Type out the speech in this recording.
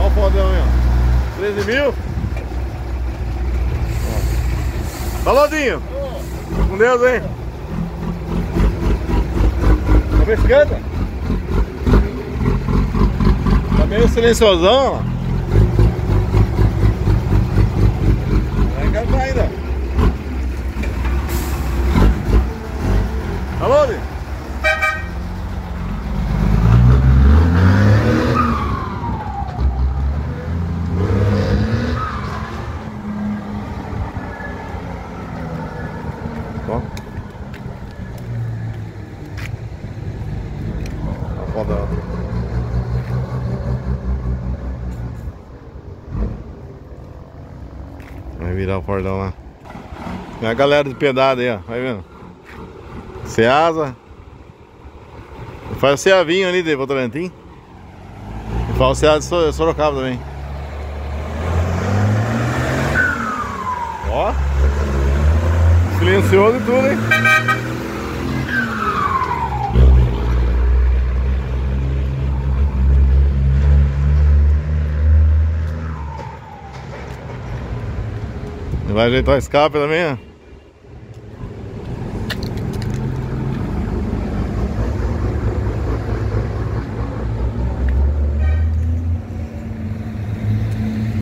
Olha o fodão aí, ó. 13 mil. Falou, Dinho. Com Deus, hein. Tá pescando? Tá meio silenciosão, ó. Vai engatar ainda. Alô, Dinho. Ó. Foda. Vai virar o cordão lá. Tem a galera de pedada aí, ó. Vai vendo? Ceasa. Faz o Ceavinho ali de Votorantim. E faz o Ceasa de Sorocaba também. Ó. Silencioso e tudo, hein? Vai ajeitar o escape também, ó.